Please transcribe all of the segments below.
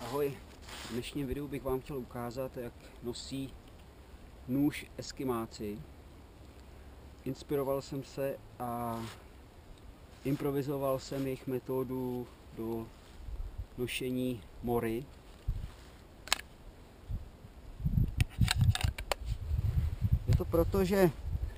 Ahoj, v dnešním videu bych vám chtěl ukázat, jak nosí nůž Eskimáci. Inspiroval jsem se a improvizoval jsem jejich metodu do nošení mory. Je to proto, že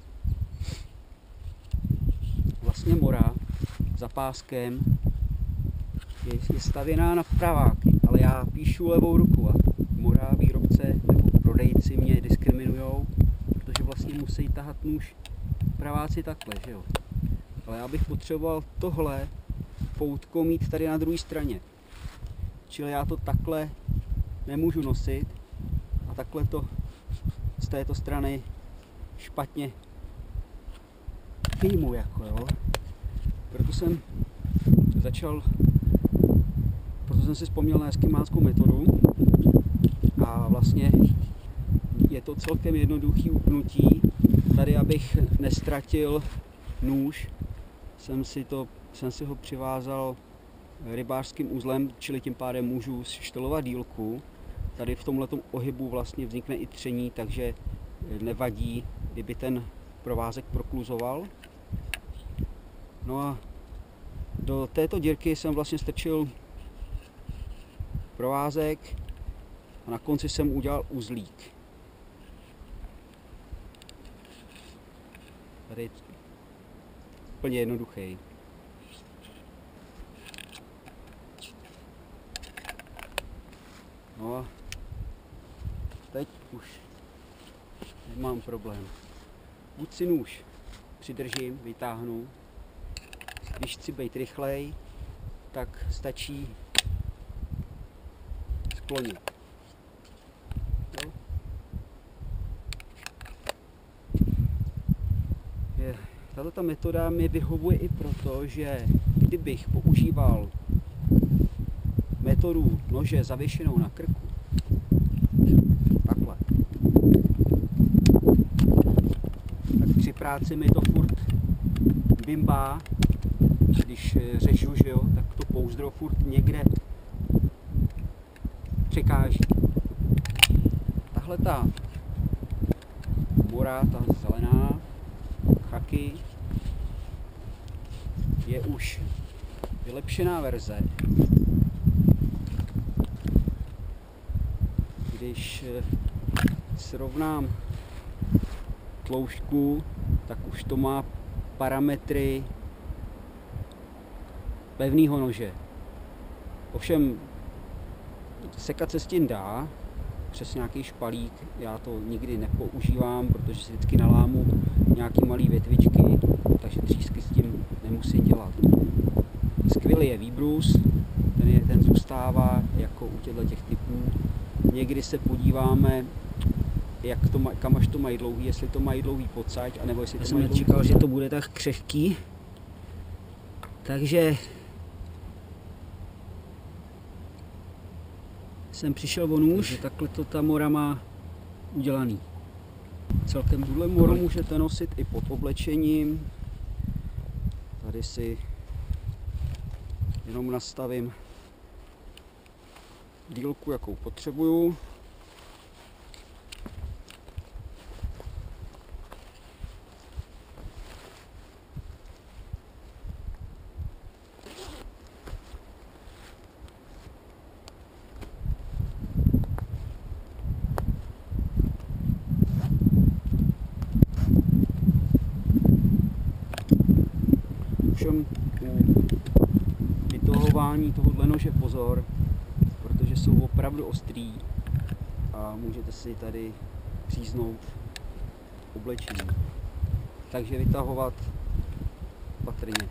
vlastně mora za páskem je stavěná na praváky, ale já píšu levou ruku a mora, výrobce nebo prodejci mě diskriminujou, protože vlastně musí tahat nůž praváci takhle, že jo. Ale já bych potřeboval tohle poutko mít tady na druhé straně. Čili já to takhle nemůžu nosit a takhle to z této strany špatně vyjmu, jako jo. Proto jsem si vzpomněl na eskimáckou metodu a vlastně je to celkem jednoduchý upnutí. Tady, abych nestratil nůž, jsem si ho přivázal rybářským uzlem, čili tím pádem můžu štelovat dílku. Tady v tomhletom ohybu vlastně vznikne i tření, takže nevadí, kdyby ten provázek prokluzoval. No a do této dírky jsem vlastně strčil provázek a na konci jsem udělal uzlík. Tady je úplně jednoduchý. No a teď už nemám problém. Buď si nůž přidržím, vytáhnu. Když chci být rychlej, tak stačí sklonit. No. Tato metoda mi vyhovuje i proto, že kdybych používal metodu nože zavěšenou na krku, takhle, tak při práci mi to furt bimbá. Když řežu, že jo, tak to pouzdro furt někde překáží. Tahle ta mora, ta zelená, chaky, je už vylepšená verze. Když srovnám tloušťku, tak už to má parametry pevného nože. Ovšem sekat se s tím dá přes nějaký špalík, já to nikdy nepoužívám, protože si vždycky nalámu nějaký malý větvičky, takže třísky s tím nemusím dělat. Skvělý je výbrus, ten zůstává jako u těchto typů. Někdy se podíváme, kam až to mají dlouhý, jestli to mají dlouhý pocať, anebo jestli to mají dlouhý. Já jsem nečekal, že to bude tak křehký, takže jsem přišel o nůž, takhle to ta mora má udělaný. Celkem tuhle moru můžete nosit i pod oblečením. Tady si jenom nastavím dílku, jakou potřebuju. Všem u vytahování tohohle nože pozor, protože jsou opravdu ostrý a můžete si tady příznout oblečení. Takže vytahovat patrně.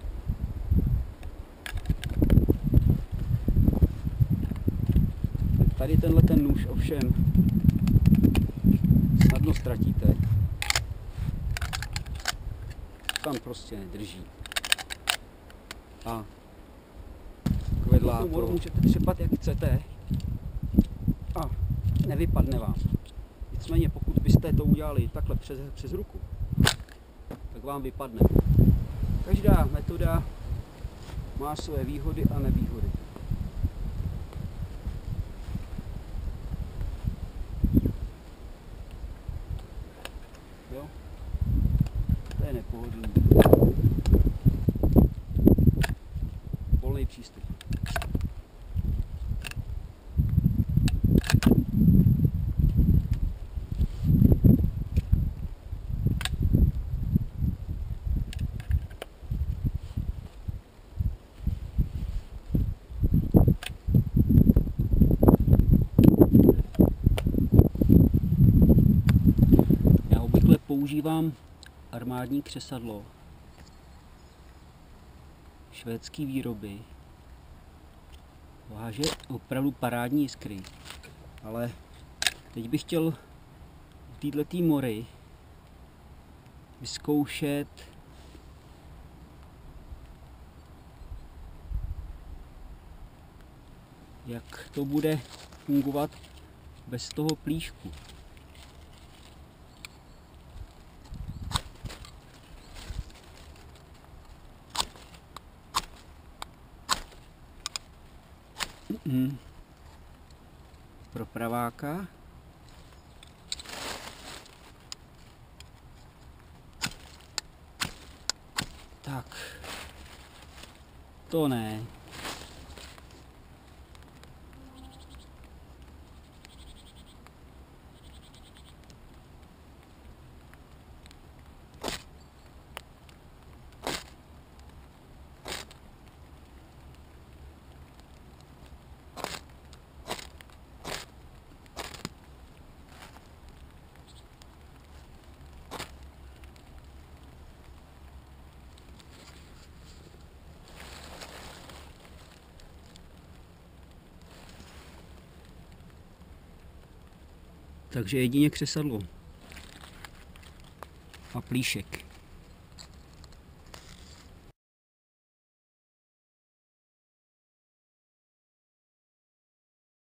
Tady ten nůž ovšem snadno ztratíte. Tam prostě nedrží. A kvedlá to můžete třepat jak chcete a nevypadne vám. Nicméně pokud byste to udělali takhle přes ruku, tak vám vypadne. Každá metoda má své výhody a nevýhody. je nepohodlný. Volný přístup. Já obvykle používám armádní křesadlo švédské výroby. Váže opravdu parádní jiskry, ale teď bych chtěl v této mori vyzkoušet jak to bude fungovat bez toho plíšku. Pro praváka. Tak. To ne. Takže jedině křesadlo a plíšek.